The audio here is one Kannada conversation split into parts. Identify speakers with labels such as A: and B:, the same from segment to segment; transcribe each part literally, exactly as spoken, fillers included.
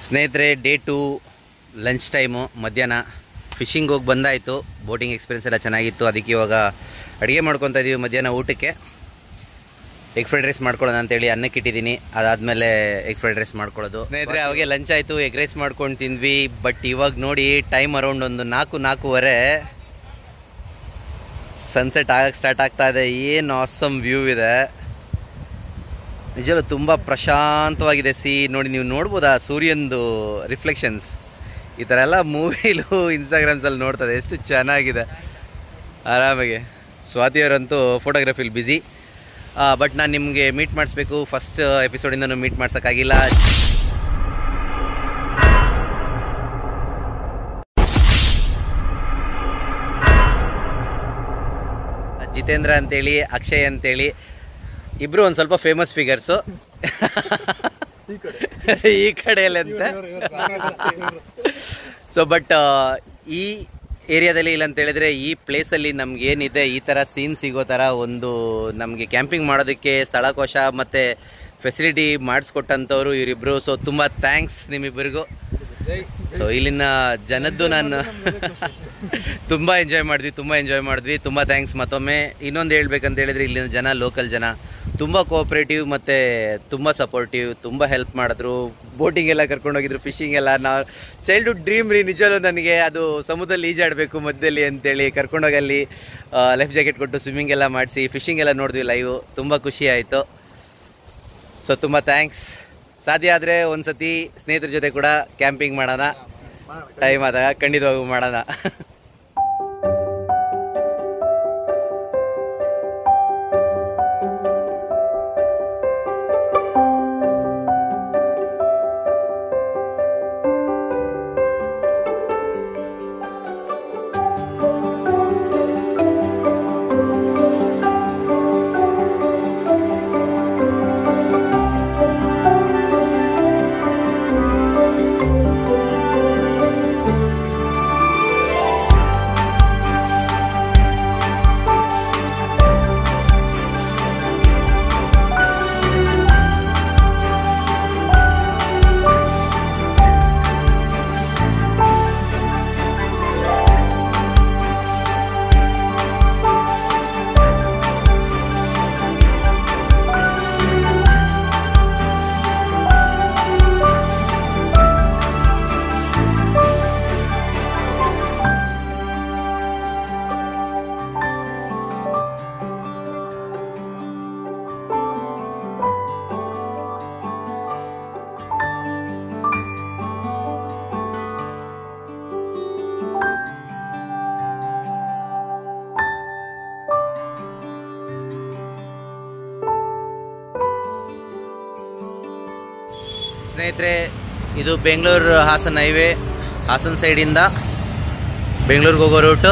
A: ಸ್ನೇಹಿತರೆ, ಡೇ ಟು ಲಂಚ್ ಟೈಮು, ಮಧ್ಯಾಹ್ನ ಫಿಶಿಂಗ್ ಹೋಗಿ ಬಂದಾಯಿತು. ಬೋಟಿಂಗ್ ಎಕ್ಸ್ಪೀರಿಯನ್ಸ್ ಎಲ್ಲ ಚೆನ್ನಾಗಿತ್ತು. ಅದಕ್ಕೆ ಇವಾಗ ಅಡುಗೆ ಮಾಡ್ಕೊತಾ ಇದ್ದೀವಿ. ಮಧ್ಯಾಹ್ನ ಊಟಕ್ಕೆ ಎಗ್ ಫ್ರೈಡ್ ರೈಸ್ ಮಾಡ್ಕೊಳ್ಳೋಣ ಅಂತೇಳಿ ಅನ್ನಕ್ಕೆ ಇಟ್ಟಿದ್ದೀನಿ. ಅದಾದಮೇಲೆ ಎಗ್ ಫ್ರೈಡ್ ರೈಸ್ ಮಾಡ್ಕೊಳ್ಳೋದು. ಸ್ನೇಹಿತರೆ, ಅವಾಗೆ ಲಂಚ್ ಆಯಿತು, ಎಗ್ ರೈಸ್ ಮಾಡ್ಕೊಂಡು ತಿಂದ್ವಿ. ಬಟ್ ಇವಾಗ ನೋಡಿ ಟೈಮ್ ಅರೌಂಡ್ ಒಂದು ನಾಲ್ಕು ನಾಲ್ಕೂವರೆ ಸನ್ಸೆಟ್ ಆಗಕ್ಕೆ ಸ್ಟಾರ್ಟ್ ಆಗ್ತಾ ಇದೆ. ಏನು ಆಸಮ್ ವ್ಯೂ ಇದೆ, ನಿಜವೂ ತುಂಬ ಪ್ರಶಾಂತವಾಗಿದೆ. ಸಿ ನೋಡಿ, ನೀವು ನೋಡ್ಬೋದಾ ಸೂರ್ಯಂದು ರಿಫ್ಲೆಕ್ಷನ್ಸ್. ಈ ಥರ ಎಲ್ಲ ಮೂವಿಲು ಇನ್ಸ್ಟಾಗ್ರಾಮ್ಸಲ್ಲಿ ನೋಡ್ತದೆ, ಎಷ್ಟು ಚೆನ್ನಾಗಿದೆ. ಆರಾಮಾಗಿ ಸ್ವಾತಿಯವರಂತೂ ಫೋಟೋಗ್ರಫಿಲಿ ಬ್ಯುಸಿ. ಬಟ್ ನಾನು ನಿಮಗೆ ಮೀಟ್ ಮಾಡಿಸ್ಬೇಕು, ಫಸ್ಟ್ ಎಪಿಸೋಡಿಂದನೂ ಮೀಟ್ ಮಾಡ್ಸೋಕ್ಕಾಗಿಲ್ಲ. ಜಿತೇಂದ್ರ ಅಂತೇಳಿ, ಅಕ್ಷಯ್ ಅಂತೇಳಿ ಇಬ್ಬರು ಒಂದು ಸ್ವಲ್ಪ ಫೇಮಸ್ ಫಿಗರ್ಸು ಈ ಕಡೆಯಲ್ಲಿ ಅಂತ. ಸೊ ಬಟ್ ಈ ಏರಿಯಾದಲ್ಲಿ ಇಲ್ಲ ಅಂತ ಹೇಳಿದ್ರೆ, ಈ ಪ್ಲೇಸಲ್ಲಿ ನಮಗೇನಿದೆ ಈ ಥರ ಸೀನ್ ಸಿಗೋ ಥರ ಒಂದು ನಮಗೆ ಕ್ಯಾಂಪಿಂಗ್ ಮಾಡೋದಕ್ಕೆ ಸ್ಥಳಕೋಶ ಮತ್ತು ಫೆಸಿಲಿಟಿ ಮಾಡಿಸ್ಕೊಟ್ಟಂಥವ್ರು ಇವರಿಬ್ಬರು. ಸೊ ತುಂಬ ಥ್ಯಾಂಕ್ಸ್ ನಿಮ್ಮಿಬ್ಬರಿಗೂ. ಸೊ ಇಲ್ಲಿನ ಜನದ್ದು ನಾನು ತುಂಬ ಎಂಜಾಯ್ ಮಾಡಿದ್ವಿ ತುಂಬ ಎಂಜಾಯ್ ಮಾಡಿದ್ವಿ ತುಂಬ ಥ್ಯಾಂಕ್ಸ್ ಮತ್ತೊಮ್ಮೆ. ಇನ್ನೊಂದು ಹೇಳ್ಬೇಕಂತ ಹೇಳಿದ್ರೆ, ಇಲ್ಲಿನ ಜನ, ಲೋಕಲ್ ಜನ ತುಂಬ ಕೋಆಪ್ರೇಟಿವ್ ಮತ್ತು ತುಂಬ ಸಪೋರ್ಟಿವ್, ತುಂಬ ಹೆಲ್ಪ್ ಮಾಡಿದ್ರು. ಬೋಟಿಂಗ್ ಎಲ್ಲ ಕರ್ಕೊಂಡೋಗಿದ್ರು, ಫಿಶಿಂಗ್ ಎಲ್ಲ. ನಾವು ಚೈಲ್ಡ್ಹುಡ್ ಡ್ರೀಮ್ ರೀ ನಿಜವೂ ನನಗೆ, ಅದು ಸಮುದ್ರದಲ್ಲಿ ಈಜಾಡಬೇಕು ಮಧ್ಯದಲ್ಲಿ ಅಂತೇಳಿ ಕರ್ಕೊಂಡೋಗಿ ಅಲ್ಲಿ ಲೈಫ್ ಜಾಕೆಟ್ ಕೊಟ್ಟು ಸ್ವಿಮ್ಮಿಂಗ್ ಎಲ್ಲ ಮಾಡಿಸಿ ಫಿಶಿಂಗ್ ಎಲ್ಲ ನೋಡಿದ್ವಿ ಲೈವ್. ತುಂಬ ಖುಷಿ ಆಯಿತು. ಸೊ ತುಂಬ ಥ್ಯಾಂಕ್ಸ್. ಸಾಧ್ಯ ಆದರೆ ಒಂದು ಸತಿ ಸ್ನೇಹಿತರ ಜೊತೆ ಕೂಡ ಕ್ಯಾಂಪಿಂಗ್ ಮಾಡೋಣ, ಟೈಮ್ ಆದಾಗ ಖಂಡಿತವಾಗೂ ಮಾಡೋಣ. ಸ್ನೇಹಿತರೆ, ಇದು ಬೆಂಗಳೂರು ಹಾಸನ್ ಹೈವೇ, ಹಾಸನ್ ಸೈಡಿಂದ ಬೆಂಗಳೂರಿಗೆ ಹೋಗೋ ರೂಟು.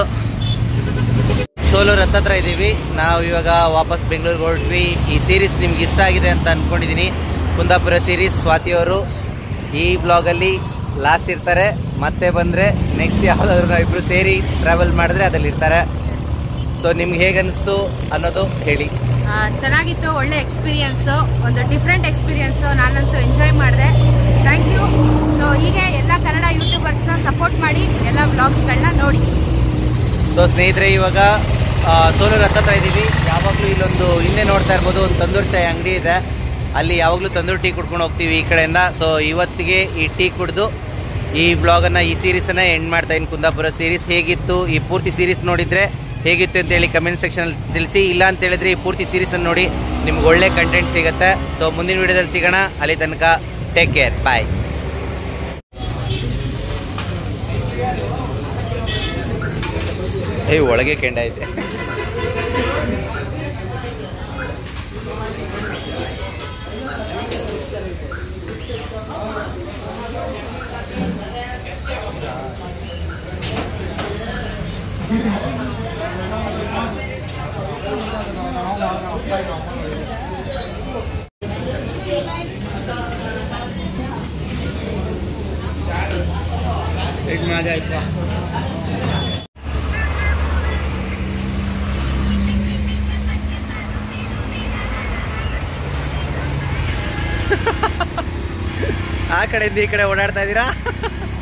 A: ಸೋಲೂರು ಹತ್ತತ್ರ ಇದ್ದೀವಿ ನಾವು ಇವಾಗ. ವಾಪಸ್ ಬೆಂಗಳೂರಿಗೆ ಹೊರಟ್ವಿ. ಈ ಸೀರೀಸ್ ನಿಮ್ಗೆ ಇಷ್ಟ ಆಗಿದೆ ಅಂತ ಅಂದ್ಕೊಂಡಿದ್ದೀನಿ. ಕುಂದಾಪುರ ಸೀರೀಸ್. ಸ್ವಾತಿಯವರು ಈ ಬ್ಲಾಗಲ್ಲಿ ಲಾಸ್ಟ್ ಇರ್ತಾರೆ. ಮತ್ತೆ ಬಂದರೆ ನೆಕ್ಸ್ಟ್ ಯಾವುದಾದ್ರೂ ನಾವು ಇಬ್ಬರು ಸೇರಿ ಟ್ರಾವೆಲ್ ಮಾಡಿದ್ರೆ ಅದ್ರಲ್ಲಿ ಇರ್ತಾರೆ. ಸೊ ನಿಮ್ಗೆ ಹೇಗೆ ಅನ್ನಿಸ್ತು ಅನ್ನೋದು ಹೇಳಿ.
B: ಚೆನ್ನಾಗಿತ್ತು, ಒಳ್ಳೆ ಎಕ್ಸ್ಪೀರಿಯನ್ಸು, ಒಂದು ಡಿಫ್ರೆಂಟ್ ಎಕ್ಸ್ಪೀರಿಯನ್ಸು. ನಾನಂತೂ ಎಂಜಾಯ್ ಮಾಡಿದೆ. Thank you. ಸೊ ಹೀಗೆ ಎಲ್ಲ ಕನ್ನಡ ಯೂಟ್ಯೂಬರ್ಸ್ನ ಸಪೋರ್ಟ್ ಮಾಡಿ, ಎಲ್ಲ ವ್ಲಾಗ್ಸ್ಗಳನ್ನ ನೋಡಿ.
A: ಸೊ ಸ್ನೇಹಿತರೆ, ಇವಾಗ ಸೋಲೂರು ಹತ್ತತ್ರ ಇದ್ದೀವಿ. ಯಾವಾಗಲೂ ಇಲ್ಲೊಂದು ಹಿಂದೆ ನೋಡ್ತಾ ಇರ್ಬೋದು, ಒಂದು ತಂದೂರು ಚಾಯ್ ಅಂಗಡಿ ಇದೆ. ಅಲ್ಲಿ ಯಾವಾಗಲೂ ತಂದೂರು ಟೀ ಕುಡ್ಕೊಂಡು ಹೋಗ್ತೀವಿ ಈ ಕಡೆಯಿಂದ. ಸೊ ಇವತ್ತಿಗೆ ಈ ಟೀ ಕುಡಿದು ಈ ಬ್ಲಾಗನ್ನು, ಈ ಸೀರೀಸನ್ನು ಎಂಡ್ ಮಾಡ್ತಾ ಇದ್ದೀನಿ. ಕುಂದಾಪುರ ಸೀರೀಸ್ ಹೇಗಿತ್ತು, ಈ ಪೂರ್ತಿ ಸೀರೀಸ್ ನೋಡಿದರೆ ಹೇಗಿತ್ತು ಅಂತೇಳಿ ಕಮೆಂಟ್ ಸೆಕ್ಷನಲ್ಲಿ ತಿಳಿಸಿ. ಇಲ್ಲ ಅಂತ ಹೇಳಿದ್ರೆ ಈ ಪೂರ್ತಿ ಸೀರೀಸನ್ನು ನೋಡಿ, ನಿಮ್ಗೆ ಒಳ್ಳೆ ಕಂಟೆಂಟ್ ಸಿಗುತ್ತೆ. ಸೊ ಮುಂದಿನ ವಿಡಿಯೋದಲ್ಲಿ ಸಿಗೋಣ. ಅಲ್ಲಿ ತನಕ ಟೇಕ್ ಕೇರ್, ಬಾಯ್. ಏ ಒಳಗೆ ಕೆಂಡ ಐತೆ. एक में आ जाएगा. ಆ ಕಡೆಯಿಂದ ಈ ಕಡೆ ಓಡಾಡ್ತಾ ಇದ್ದೀರಾ